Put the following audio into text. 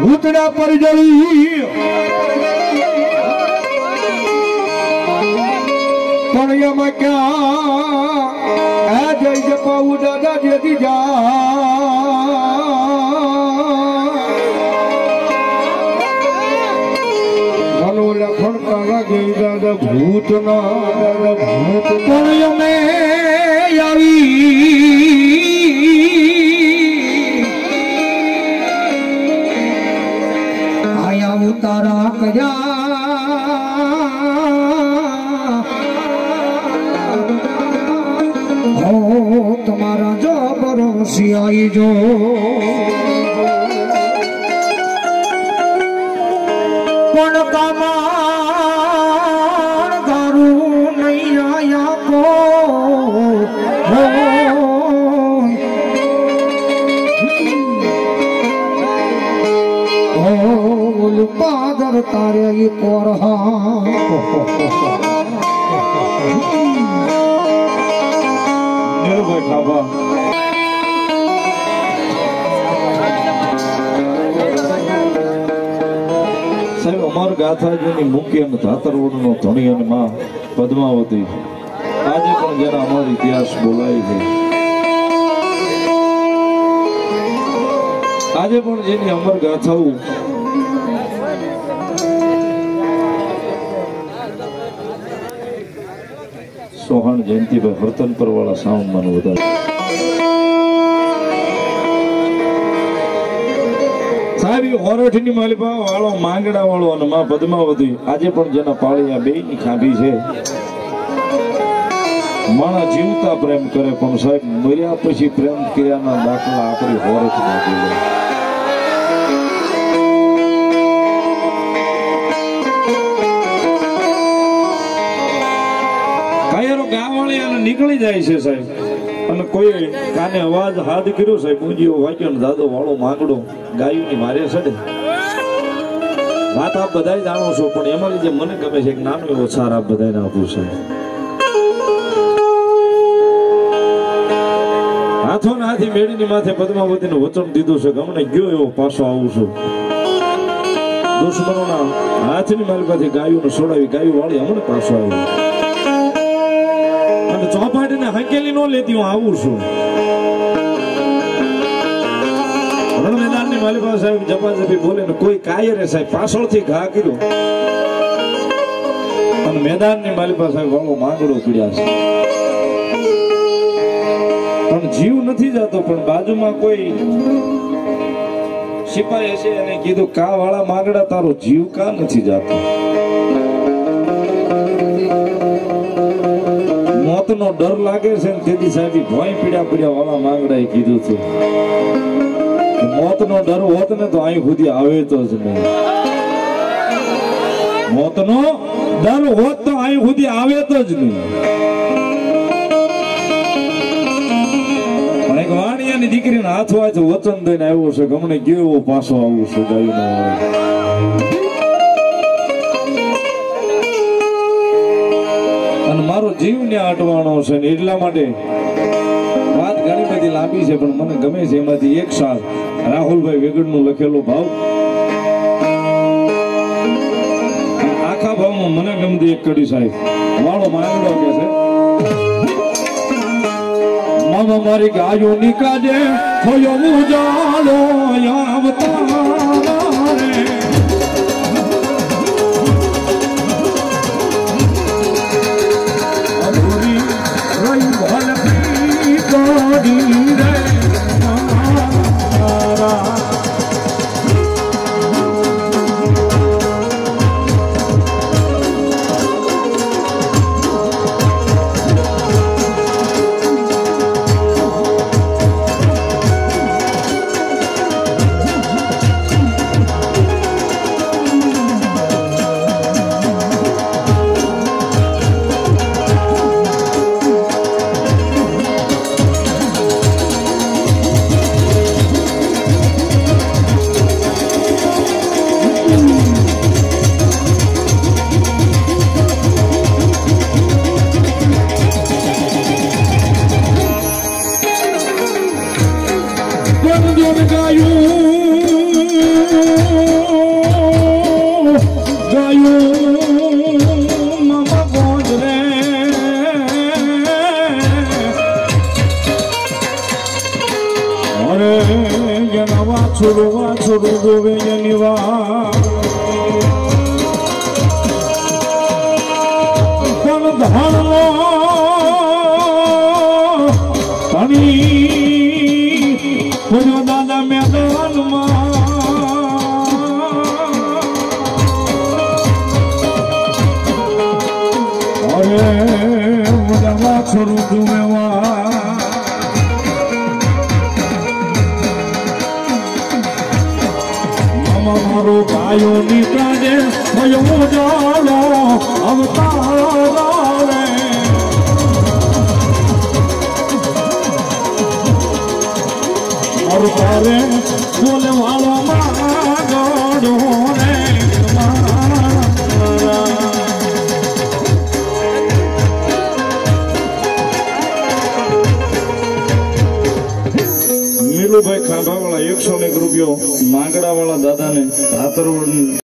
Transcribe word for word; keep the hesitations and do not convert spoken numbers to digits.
ભૂતડા પર જવી પણ એમાં ક્યાં આ જય જપાવું દાદા જેથી જા મનો લખણ તારા ગઈ દાદા ભૂત ના દાદા ભૂત પણ અમે આવી આયા ઉતારા કર્યા તમારા જો ભરોસી આવી જો પણ કમાણ કરું નહીં આયા કો ઓલ પાદર તારે ઈ પોરહા સાહેબ અમાર ગાથાજીની મુખ્ય અને ધાતરવડનો ધણી અને માં પદ્માવતી આજે પણ જેના અમારો ઇતિહાસ બોલાય છે આજે પણ જેની અમર ગાથાઓ સોહાણ જયંતિભાઈ હરતનપર વાળા સાઉન્ડ માં વધારે સાહેબ હોરઠની માલિપા વાળો માંગડા વાળો અને માં પદ્માવતી આજે પણ જેના પાળિયા બે ની ખાંભી છે માણા જીવતા પ્રેમ કરે પણ સાહેબ મર્યા પછી પ્રેમ કર્યાના દાખલા આપણી હોરઠ નાખી જાય કાયરો ગાવાળી અને નીકળી જાય છે સાહેબ અને કોઈ કાને અવાજ હાથ કર્યો સાહેબ પૂંજીઓ વાંચ્યો ને દાદો વાળો માંગડો ગાયુંની મારે સડે વાત આપ બધા જાણો છો પણ એમાં જે મને ગમે છે એક નાનો એવો સાર આપ બધાને આપું છે હાથો ને હાથી મેળીની માથે પદ્માવતીનું વચન દીધું છે કે હમણે ગયો એવો પાછો આવું છું દુશ્મનોના હાથની માલિકાથી ગાયુંને છોડાવી ગાયું વાળી હમણે પાછો આવ્યું અને ચોપાટીને હકેલી ન લેતી હું આવું છું રણ મેદાનની માલિકા સાહેબ જપાજપી બોલે ને કોઈ કાયરે સાહેબ પાછળથી ઘા કર્યો અને મેદાનની માલિકા સાહેબ વાળો માંગડો પીડ્યા છે પણ જીવ નથી જતો પણ બાજુમાં કોઈ સિપાહી હશે એને કીધું કા વાળા માંગડા તારો જીવ કા નથી જતો મોતનો ડર લાગે છે ને તેથી સાહેબ ભોય પીડા પીડા વાળા માંગડા એ કીધું હતું મોતનો ડર હોત ને તો અહીં સુધી આવે તો જ નહીં મોતનો ડર હોત તો અહીં સુધી આવે તો જ નહીં પણ એક વાણિયાની દીકરીને હાથ વાંચ વચન દઈને આવ્યો છે ગમને ગયો એવો પાછો આવું છું ગાયું ના અને મારો જીવ ને અટવાણો છે ને એટલા માટે વાત ઘણી બધી લાંબી છે પણ મને ગમે છે એમાંથી એક સાલ રાહુલભાઈ વેગડ નું લખેલો ભાવ આખા ભાવમાં મને ગમતી એક કડી સાહેબ વાળો માંગડો કે છે મામા મારી ગાયો નીકાજે થયો ઉજાલો આવતા રે અધૂરી રહી ભલકી કોડી રે વાછોડું વાછોડું જોવે એની વાત પણ ધણલો ધણી પૂજો દાદા મેદાનમાં અરે બધા વાછોડું જોવે મારો ગાયો ની કાજે ભયો જાલો અવતાર રે અવતારે બોલે વાળો માગડો રે મીરુભાઈ ખાંભા વાળા એકસો ને એક રૂપિયો માંગડા વાળા દાદા ને રાતર